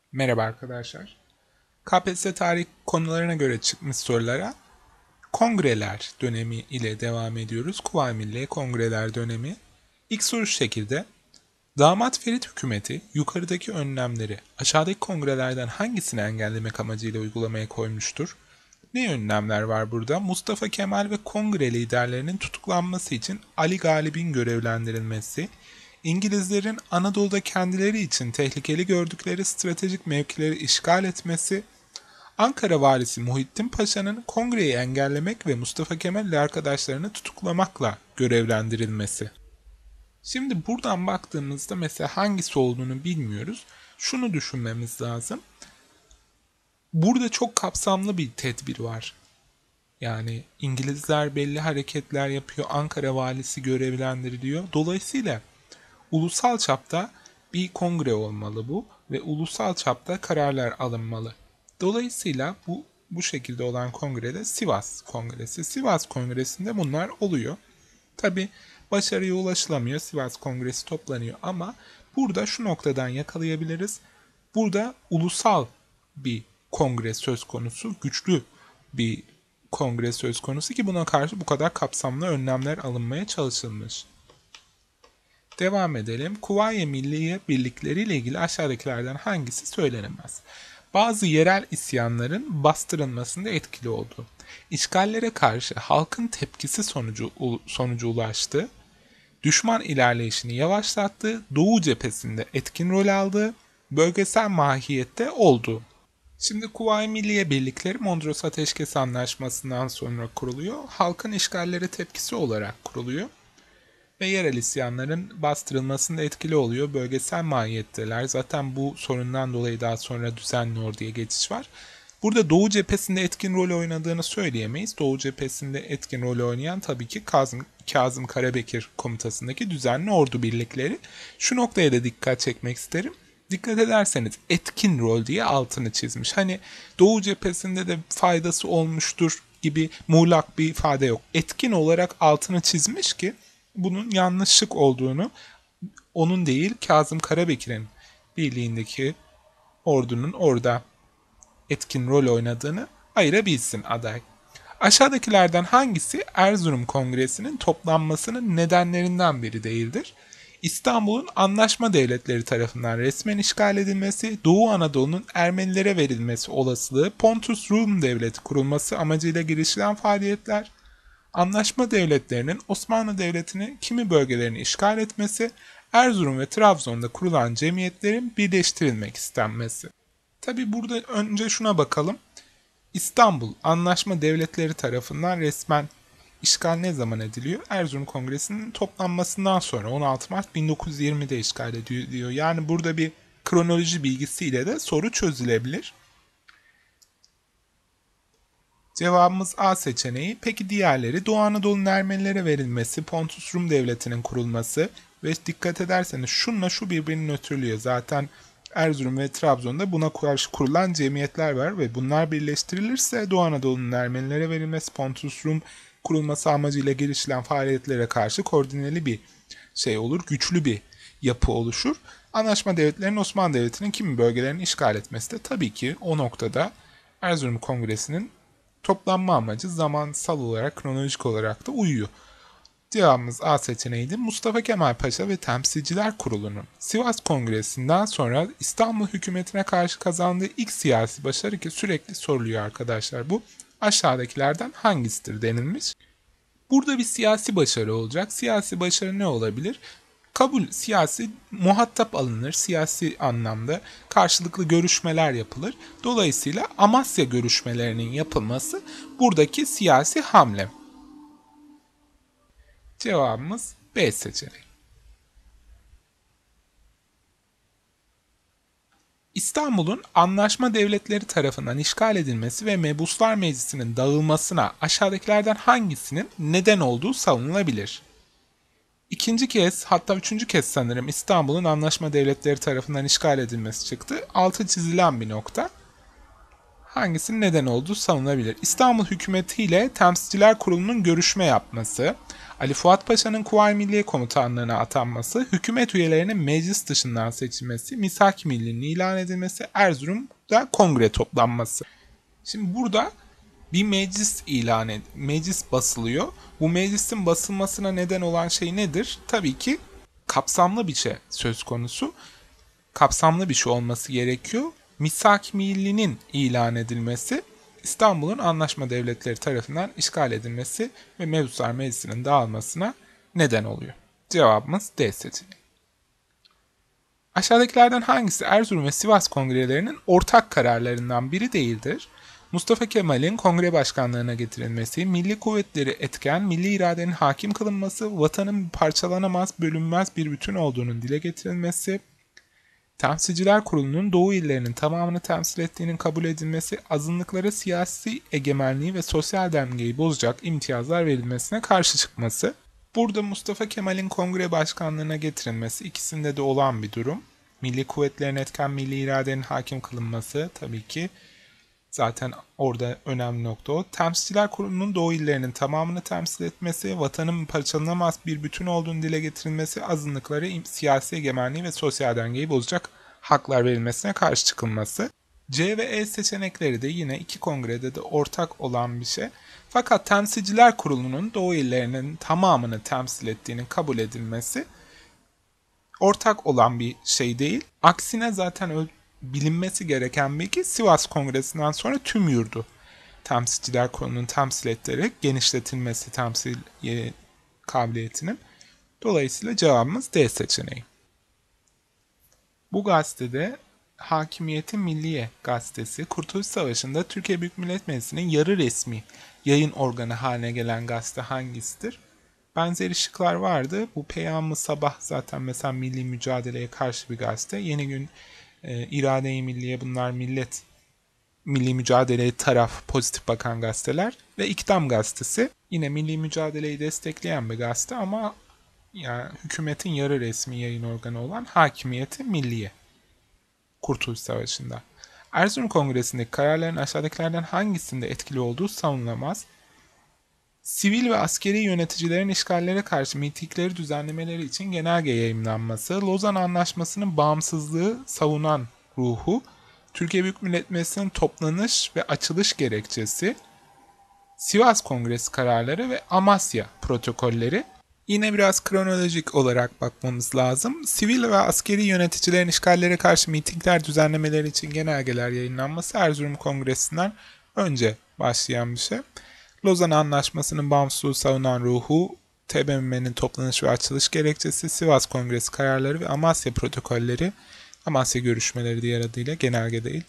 Merhaba arkadaşlar. KPSS tarih konularına göre çıkmış sorulara kongreler dönemi ile devam ediyoruz. Kuvayi Milliye Kongreler dönemi. İlk soru şu şekilde. Damat Ferit hükümeti yukarıdaki önlemleri aşağıdaki kongrelerden hangisini engellemek amacıyla uygulamaya koymuştur? Ne önlemler var burada? Mustafa Kemal ve kongre liderlerinin tutuklanması için Ali Galip'in görevlendirilmesi, İngilizlerin Anadolu'da kendileri için tehlikeli gördükleri stratejik mevkileri işgal etmesi, Ankara valisi Muhittin Paşa'nın kongreyi engellemek ve Mustafa Kemal ile arkadaşlarını tutuklamakla görevlendirilmesi. Şimdi buradan baktığımızda mesela hangisi olduğunu bilmiyoruz. Şunu düşünmemiz lazım. Burada çok kapsamlı bir tedbir var. Yani İngilizler belli hareketler yapıyor, Ankara valisi görevlendiriliyor. Dolayısıyla ulusal çapta bir kongre olmalı bu ve ulusal çapta kararlar alınmalı. Dolayısıyla bu şekilde olan kongrede Sivas Kongresi. Sivas Kongresi'nde bunlar oluyor. Tabi başarıya ulaşılamıyor. Sivas Kongresi toplanıyor ama burada şu noktadan yakalayabiliriz. Burada ulusal bir kongre söz konusu, güçlü bir kongre söz konusu ki buna karşı bu kadar kapsamlı önlemler alınmaya çalışılmış. Devam edelim. Kuvayi Milliye birlikleriyle ilgili aşağıdakilerden hangisi söylenemez? Bazı yerel isyanların bastırılmasında etkili oldu. İşgallere karşı halkın tepkisi sonucu ulaştı. Düşman ilerleyişini yavaşlattı. Doğu cephesinde etkin rol aldı. Bölgesel mahiyette oldu. Şimdi Kuvayi Milliye Birlikleri Mondros Ateşkes Anlaşması'ndan sonra kuruluyor. Halkın işgallere tepkisi olarak kuruluyor. Ve yerel isyanların bastırılmasında etkili oluyor. Bölgesel mahiyetteler. Zaten bu sorundan dolayı daha sonra düzenli orduya geçiş var. Burada Doğu cephesinde etkin rol oynadığını söyleyemeyiz. Doğu cephesinde etkin rol oynayan tabii ki Kazım Karabekir komutasındaki düzenli ordu birlikleri. Şu noktaya da dikkat çekmek isterim. Dikkat ederseniz etkin rol diye altını çizmiş. Hani Doğu cephesinde de faydası olmuştur gibi muğlak bir ifade yok. Etkin olarak altını çizmiş ki bunun yanlışlık olduğunu, onun değil Kazım Karabekir'in birliğindeki ordunun orada etkin rol oynadığını ayırabilsin aday. Aşağıdakilerden hangisi Erzurum Kongresi'nin toplanmasının nedenlerinden biri değildir? İstanbul'un anlaşma devletleri tarafından resmen işgal edilmesi, Doğu Anadolu'nun Ermenilere verilmesi olasılığı, Pontus Rum Devleti kurulması amacıyla girişilen faaliyetler, anlaşma devletlerinin Osmanlı Devleti'nin kimi bölgelerini işgal etmesi, Erzurum ve Trabzon'da kurulan cemiyetlerin birleştirilmek istenmesi. Tabi burada önce şuna bakalım. İstanbul Anlaşma Devletleri tarafından resmen işgal ne zaman ediliyor? Erzurum Kongresi'nin toplanmasından sonra 16 Mart 1920'de işgal ediliyor. Yani burada bir kronoloji bilgisiyle de soru çözülebilir. Cevabımız A seçeneği. Peki diğerleri Doğu Anadolu'nun Ermenilere verilmesi, Pontus Rum Devleti'nin kurulması ve dikkat ederseniz şunla şu birbirini nötrlüyor. Zaten Erzurum ve Trabzon'da buna karşı kurulan cemiyetler var ve bunlar birleştirilirse Doğu Anadolu'nun Ermenilere verilmesi, Pontus Rum kurulması amacıyla girişilen faaliyetlere karşı koordineli bir şey olur, güçlü bir yapı oluşur. Anlaşma devletlerinin Osmanlı Devleti'nin kimi bölgelerini işgal etmesi de tabii ki o noktada Erzurum Kongresi'nin toplanma amacı zamansal olarak, kronolojik olarak da uyuyor. Cevabımız A seçeneğiydi. Mustafa Kemal Paşa ve Temsilciler Kurulu'nun Sivas Kongresi'nden sonra İstanbul hükümetine karşı kazandığı ilk siyasi başarı ki sürekli soruluyor arkadaşlar bu. Aşağıdakilerden hangisidir denilmiş. Burada bir siyasi başarı olacak. Siyasi başarı ne olabilir? Kabul siyasi muhatap alınır. Siyasi anlamda karşılıklı görüşmeler yapılır. Dolayısıyla Amasya görüşmelerinin yapılması buradaki siyasi hamle. Cevabımız B seçeneği. İstanbul'un anlaşma devletleri tarafından işgal edilmesi ve Mebuslar Meclisi'nin dağılmasına aşağıdakilerden hangisinin neden olduğu savunulabilir? İkinci kez hatta üçüncü kez sanırım İstanbul'un anlaşma devletleri tarafından işgal edilmesi çıktı. Altı çizilen bir nokta. hangisinin neden olduğu savunulabilir? İstanbul Hükümeti ile Temsilciler Kurulu'nun görüşme yapması, Ali Fuat Paşa'nın Kuvayi Milliye Komutanlığı'na atanması, hükümet üyelerinin meclis dışından seçilmesi, Misak-ı Milli'nin ilan edilmesi, Erzurum'da kongre toplanması. Şimdi burada bir meclis basılıyor. Bu meclisin basılmasına neden olan şey nedir? Tabii ki kapsamlı bir şey söz konusu. Kapsamlı bir şey olması gerekiyor. Misak-ı Milli'nin ilan edilmesi, İstanbul'un anlaşma devletleri tarafından işgal edilmesi ve Mevzular Meclisi'nin dağılmasına neden oluyor. Cevabımız D seçeneği. Aşağıdakilerden hangisi Erzurum ve Sivas kongrelerinin ortak kararlarından biri değildir? Mustafa Kemal'in kongre başkanlığına getirilmesi, milli kuvvetleri etken, milli iradenin hakim kılınması, vatanın parçalanamaz, bölünmez bir bütün olduğunun dile getirilmesi, Temsilciler Kurulu'nun Doğu illerinin tamamını temsil ettiğinin kabul edilmesi, azınlıklara siyasi egemenliği ve sosyal dengeyi bozacak imtiyazlar verilmesine karşı çıkması. Burada Mustafa Kemal'in kongre başkanlığına getirilmesi ikisinde de olan bir durum. Milli kuvvetlerin etken, milli iradenin hakim kılınması tabii ki zaten orada önemli nokta o. Temsilciler Kurulu'nun Doğu illerinin tamamını temsil etmesi, vatanın parçalanamaz bir bütün olduğunu dile getirilmesi, azınlıklara siyasi egemenliği ve sosyal dengeyi bozacak haklar verilmesine karşı çıkılması. C ve E seçenekleri de yine iki kongrede de ortak olan bir şey. Fakat Temsilciler Kurulu'nun Doğu illerinin tamamını temsil ettiğinin kabul edilmesi ortak olan bir şey değil. Aksine zaten bilinmesi gereken bilgi Sivas Kongresi'nden sonra tüm yurdu Temsilciler Kurulu'nun temsil ettirerek genişletilmesi temsil kabiliyetinin. Dolayısıyla cevabımız D seçeneği. Bu gazetede Hakimiyeti Milliye gazetesi Kurtuluş Savaşı'nda Türkiye Büyük Millet Meclisi'nin yarı resmi yayın organı haline gelen gazete hangisidir? Benzeri şıklar vardı. Bu Peyam-ı Sabah zaten mesela milli mücadeleye karşı bir gazete. Yeni Gün, İrade-i Milliye, bunlar milli mücadeleye taraf, pozitif bakan gazeteler. Ve İktam gazetesi yine milli mücadeleyi destekleyen bir gazete ama yani hükümetin yarı resmi yayın organı olan Hakimiyeti Milliye. Kurtuluş Savaşı'nda. Erzurum Kongresi'ndeki kararların aşağıdakilerden hangisinde etkili olduğu savunulamaz. Sivil ve askeri yöneticilerin işgallere karşı mitingleri düzenlemeleri için genelge yayımlanması, Lozan Anlaşması'nın bağımsızlığı savunan ruhu, Türkiye Büyük Millet Meclisi'nin toplanış ve açılış gerekçesi, Sivas Kongresi kararları ve Amasya protokolleri. Yine biraz kronolojik olarak bakmamız lazım. Sivil ve askeri yöneticilerin işgallere karşı mitingler düzenlemeleri için genelgeler yayınlanması Erzurum Kongresi'nden önce başlayan bir şey. Lozan Anlaşması'nın bağımsızlığı savunan ruhu, TBMM'nin toplanış ve açılış gerekçesi, Sivas Kongresi kararları ve Amasya protokolleri, Amasya görüşmeleri diğer adıyla genelge değil.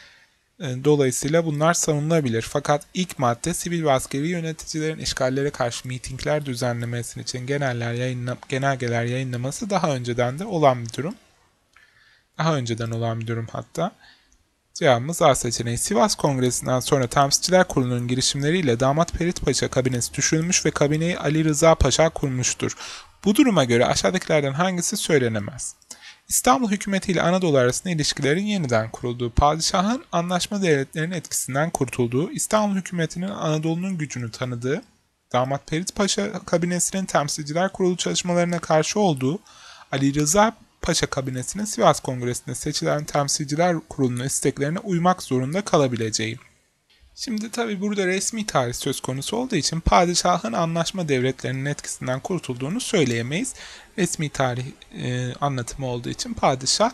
Dolayısıyla bunlar savunulabilir. Fakat ilk madde sivil ve askeri yöneticilerin işgallere karşı mitingler düzenlemesi için genelgeler yayınlaması daha önceden de olan bir durum. Daha önceden olan bir durum hatta. Cevabımız A seçeneği. Sivas Kongresi'nden sonra Temsilciler Kurulu'nun girişimleriyle Damat Ferit Paşa kabinesi düşürülmüş ve kabineyi Ali Rıza Paşa kurmuştur. Bu duruma göre aşağıdakilerden hangisi söylenemez? İstanbul hükümeti ile Anadolu arasında ilişkilerin yeniden kurulduğu, padişahın anlaşma devletlerinin etkisinden kurtulduğu, İstanbul hükümetinin Anadolu'nun gücünü tanıdığı, Damat Ferit Paşa kabinesinin Temsilciler Kurulu çalışmalarına karşı olduğu, Ali Rıza Paşa kabinesinin Sivas Kongresi'nde seçilen Temsilciler Kurulu'nun isteklerine uymak zorunda kalabileceği. Şimdi tabi burada resmi tarih söz konusu olduğu için padişahın anlaşma devletlerinin etkisinden kurtulduğunu söyleyemeyiz. Resmi tarih anlatımı olduğu için padişah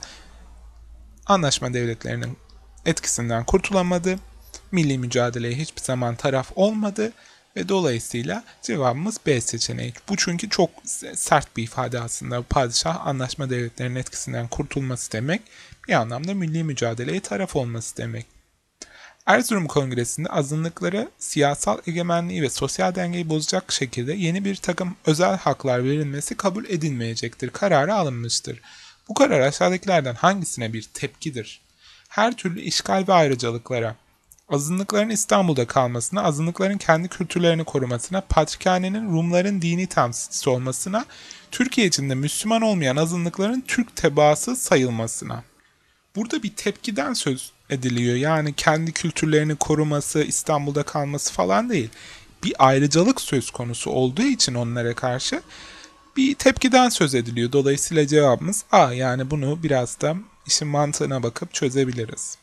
anlaşma devletlerinin etkisinden kurtulamadı. Milli mücadeleye hiçbir zaman taraf olmadı ve dolayısıyla cevabımız B seçeneği. Bu çünkü çok sert bir ifade aslında. Padişah anlaşma devletlerinin etkisinden kurtulması demek, bir anlamda milli mücadeleye taraf olması demek. Erzurum Kongresi'nde azınlıklara siyasal egemenliği ve sosyal dengeyi bozacak şekilde yeni bir takım özel haklar verilmesi kabul edilmeyecektir kararı alınmıştır. Bu karar aşağıdakilerden hangisine bir tepkidir? Her türlü işgal ve ayrıcalıklara, azınlıkların İstanbul'da kalmasına, azınlıkların kendi kültürlerini korumasına, Patrikhane'nin Rumların dini temsilcisi olmasına, Türkiye içinde Müslüman olmayan azınlıkların Türk tebaası sayılmasına. Burada bir tepkiden söz ediliyor. Yani kendi kültürlerini koruması, İstanbul'da kalması falan değil. Bir ayrıcalık söz konusu olduğu için onlara karşı bir tepkiden söz ediliyor. Dolayısıyla cevabımız A. Yani bunu biraz da işin mantığına bakıp çözebiliriz.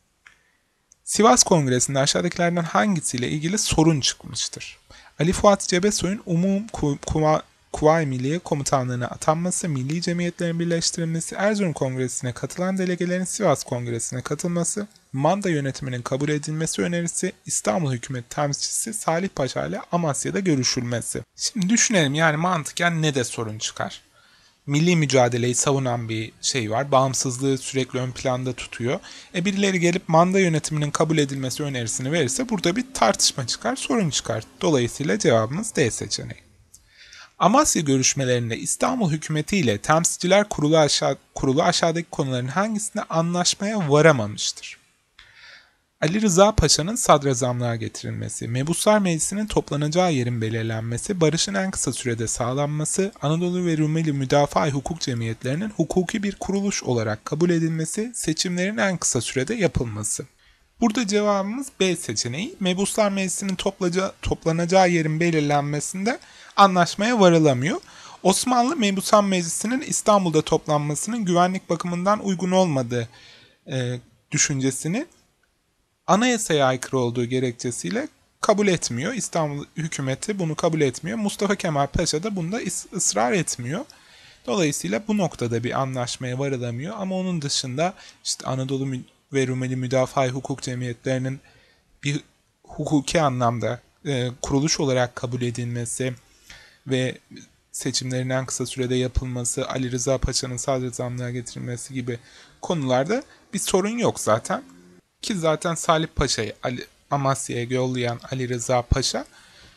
Sivas Kongresi'nde aşağıdakilerden hangisiyle ilgili sorun çıkmıştır? Ali Fuat Cebesoy'un Kuvayi Milliye Komutanlığı'na atanması, milli cemiyetlerin birleştirilmesi, Erzurum Kongresi'ne katılan delegelerin Sivas Kongresi'ne katılması, manda yönetiminin kabul edilmesi önerisi, İstanbul Hükümeti temsilcisi Salih Paşa ile Amasya'da görüşülmesi. Şimdi düşünelim, yani mantıken ne de sorun çıkar? Milli mücadeleyi savunan bir şey var. Bağımsızlığı sürekli ön planda tutuyor. Birileri gelip manda yönetiminin kabul edilmesi önerisini verirse burada bir tartışma çıkar, sorun çıkar. Dolayısıyla cevabımız D seçeneği. Amasya görüşmelerinde İstanbul Hükümeti ile Temsilciler Kurulu aşağıdaki konuların hangisinde anlaşmaya varamamıştır? Ali Rıza Paşa'nın sadrazamlığa getirilmesi, Mebuslar Meclisi'nin toplanacağı yerin belirlenmesi, barışın en kısa sürede sağlanması, Anadolu ve Rumeli Müdafaa-i Hukuk Cemiyetlerinin hukuki bir kuruluş olarak kabul edilmesi, seçimlerin en kısa sürede yapılması. Burada cevabımız B seçeneği. Mebuslar Meclisi'nin toplanacağı yerin belirlenmesinde anlaşmaya varılamıyor. Osmanlı Mebuslar Meclisi'nin İstanbul'da toplanmasının güvenlik bakımından uygun olmadığı düşüncesini anayasaya aykırı olduğu gerekçesiyle kabul etmiyor. İstanbul hükümeti bunu kabul etmiyor. Mustafa Kemal Paşa da bunda ısrar etmiyor. Dolayısıyla bu noktada bir anlaşmaya varılamıyor. Ama onun dışında işte Anadolu ve Rumeli Müdafaa-i Hukuk Cemiyetlerinin bir hukuki anlamda kuruluş olarak kabul edilmesi ve seçimlerin en kısa sürede yapılması, Ali Rıza Paşa'nın sadrazamlığa getirilmesi gibi konularda bir sorun yok zaten. Ki zaten Salih Paşa'yı Amasya'ya yollayan Ali Rıza Paşa,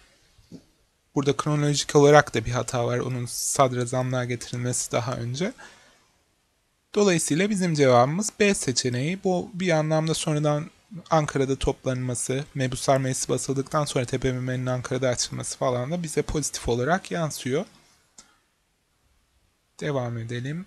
burada kronolojik olarak da bir hata var. Onun sadrazamlığa getirilmesi daha önce. Dolayısıyla bizim cevabımız B seçeneği. Bu bir anlamda sonradan Ankara'da toplanılması, Mebuslar Meclisi basıldıktan sonra TBMM'nin Ankara'da açılması falan da bize pozitif olarak yansıyor. Devam edelim.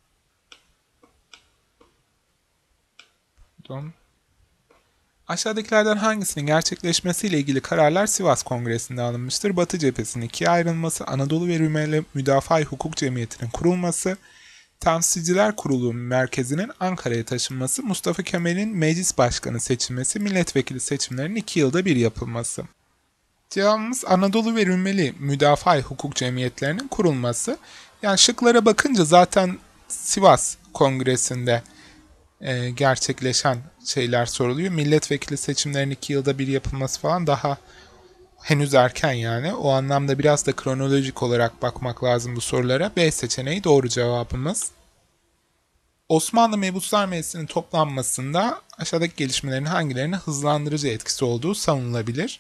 Pardon. Aşağıdakilerden hangisinin gerçekleşmesiyle ilgili kararlar Sivas Kongresi'nde alınmıştır? Batı cephesinin ikiye ayrılması, Anadolu ve Rumeli Müdafaa-i Hukuk Cemiyeti'nin kurulması, Temsilciler Kurulu merkezinin Ankara'ya taşınması, Mustafa Kemal'in meclis başkanı seçilmesi, milletvekili seçimlerinin 2 yılda bir yapılması. Cevabımız Anadolu ve Rumeli Müdafaa-i Hukuk Cemiyetlerinin kurulması. Yani şıklara bakınca zaten Sivas Kongresi'nde gerçekleşen şeyler soruluyor. Milletvekili seçimlerinin 2 yılda bir yapılması falan daha henüz erken yani. O anlamda biraz da kronolojik olarak bakmak lazım bu sorulara. B seçeneği doğru cevabımız. Osmanlı Mebuslar Meclisi'nin toplanmasında aşağıdaki gelişmelerin hangilerine hızlandırıcı etkisi olduğu savunulabilir.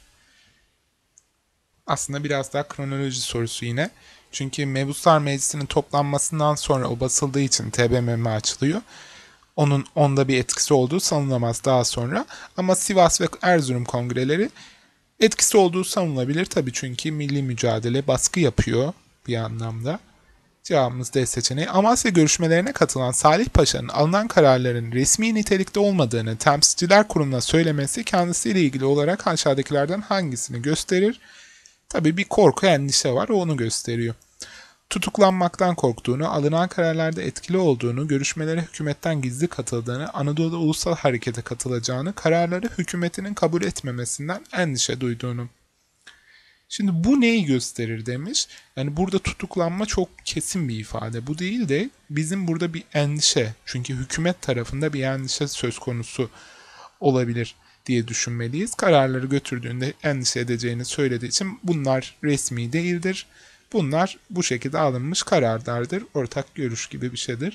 Aslında biraz daha kronoloji sorusu yine. Çünkü Mebuslar Meclisi'nin toplanmasından sonra o basıldığı için TBMM açılıyor. Onda bir etkisi olduğu sanılamaz daha sonra. Ama Sivas ve Erzurum kongreleri etkisi olduğu sanılabilir tabii, çünkü milli mücadele baskı yapıyor bir anlamda. Cevabımız D seçeneği. Amasya görüşmelerine katılan Salih Paşa'nın alınan kararların resmi nitelikte olmadığını Temsilciler Kurulu'na söylemesi kendisiyle ilgili olarak aşağıdakilerden hangisini gösterir? Tabii bir korku, endişe var, onu gösteriyor. Tutuklanmaktan korktuğunu, alınan kararlarda etkili olduğunu, görüşmelere hükümetten gizli katıldığını, Anadolu Ulusal Harekete katılacağını, kararları hükümetinin kabul etmemesinden endişe duyduğunu. Şimdi bu neyi gösterir demiş. Yani burada tutuklanma çok kesin bir ifade. Bu değil de bizim burada bir endişe. Çünkü hükümet tarafında bir endişe söz konusu olabilir diye düşünmeliyiz. Kararları götürdüğünde endişe edeceğini söylediği için bunlar resmi değildir. Bunlar bu şekilde alınmış kararlardır. Ortak görüş gibi bir şeydir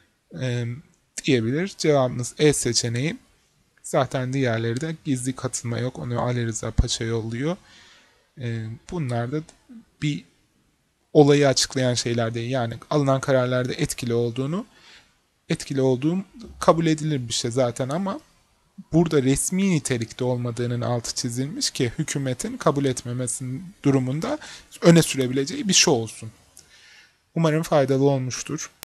diyebilir. Cevabımız E seçeneği. Zaten diğerleri de gizli katılma yok. Onu Ali Rıza Paşa yolluyor. Bunlar da bir olayı açıklayan şeyler değil. Yani alınan kararlarda etkili olduğum kabul edilir bir şey zaten, ama burada resmi nitelikte olmadığının altı çizilmiş ki hükümetin kabul etmemesinin durumunda öne sürebileceği bir şey olsun. Umarım faydalı olmuştur.